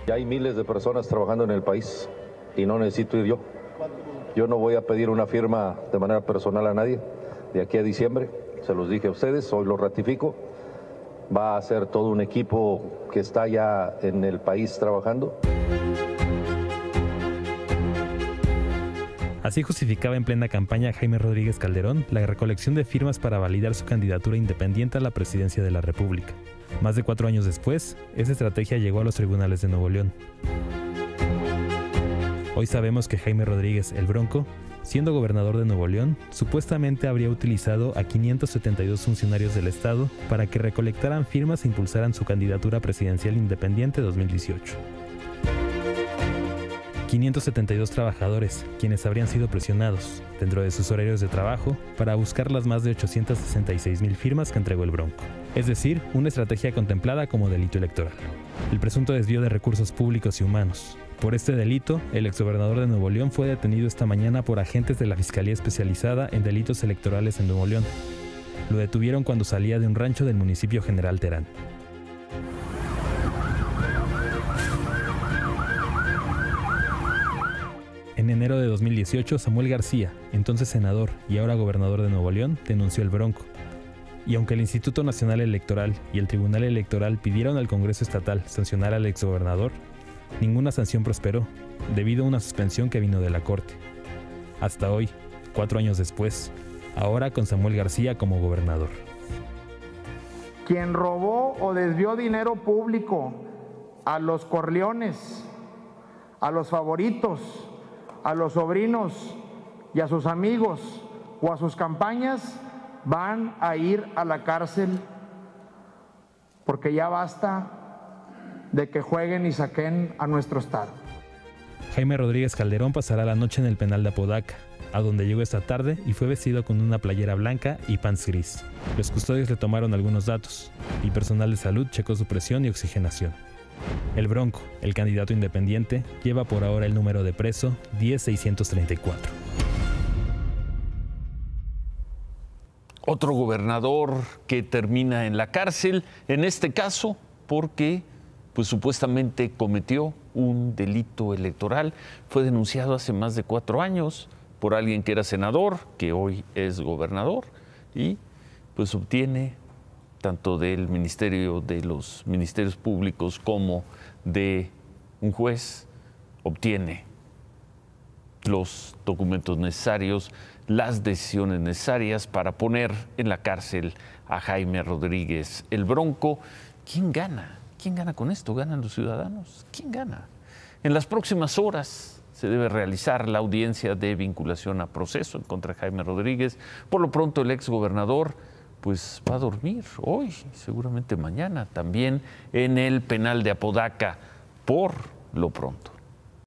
Ya hay miles de personas trabajando en el país y no necesito ir yo. Yo no voy a pedir una firma de manera personal a nadie de aquí a diciembre. Se los dije a ustedes, hoy lo ratifico. Va a ser todo un equipo que está ya en el país trabajando. Así justificaba en plena campaña Jaime Rodríguez Calderón la recolección de firmas para validar su candidatura independiente a la presidencia de la República. Más de 4 años después, esa estrategia llegó a los tribunales de Nuevo León. Hoy sabemos que Jaime Rodríguez, el Bronco, siendo gobernador de Nuevo León, supuestamente habría utilizado a 572 funcionarios del Estado para que recolectaran firmas e impulsaran su candidatura presidencial independiente 2018. 572 trabajadores, quienes habrían sido presionados, dentro de sus horarios de trabajo, para buscar las más de 866,000 firmas que entregó el Bronco. Es decir, una estrategia contemplada como delito electoral. El presunto desvío de recursos públicos y humanos. Por este delito, el exgobernador de Nuevo León fue detenido esta mañana por agentes de la Fiscalía Especializada en Delitos Electorales en Nuevo León. Lo detuvieron cuando salía de un rancho del municipio General Terán. En enero de 2018, Samuel García, entonces senador y ahora gobernador de Nuevo León, denunció el Bronco. Y aunque el Instituto Nacional Electoral y el Tribunal Electoral pidieron al Congreso Estatal sancionar al exgobernador, ninguna sanción prosperó, debido a una suspensión que vino de la Corte. Hasta hoy, 4 años después, ahora con Samuel García como gobernador. Quien robó o desvió dinero público a los Corleones, a los favoritos, a los sobrinos y a sus amigos o a sus campañas, van a ir a la cárcel, porque ya basta de que jueguen y saquen a nuestro Estado. Jaime Rodríguez Calderón pasará la noche en el penal de Apodaca, a donde llegó esta tarde y fue vestido con una playera blanca y pants gris. Los custodios le tomaron algunos datos y personal de salud checó su presión y oxigenación. El Bronco, el candidato independiente, lleva por ahora el número de preso 10634. Otro gobernador que termina en la cárcel, en este caso porque pues supuestamente cometió un delito electoral. Fue denunciado hace más de 4 años por alguien que era senador, que hoy es gobernador, y pues obtiene tanto del Ministerio de los Ministerios Públicos como de un juez, obtiene los documentos necesarios, las decisiones necesarias para poner en la cárcel a Jaime Rodríguez, el Bronco. ¿Quién gana? ¿Quién gana con esto? ¿Ganan los ciudadanos? ¿Quién gana? En las próximas horas se debe realizar la audiencia de vinculación a proceso en contra de Jaime Rodríguez. Por lo pronto, el exgobernador pues va a dormir hoy, seguramente mañana, también en el penal de Apodaca, por lo pronto.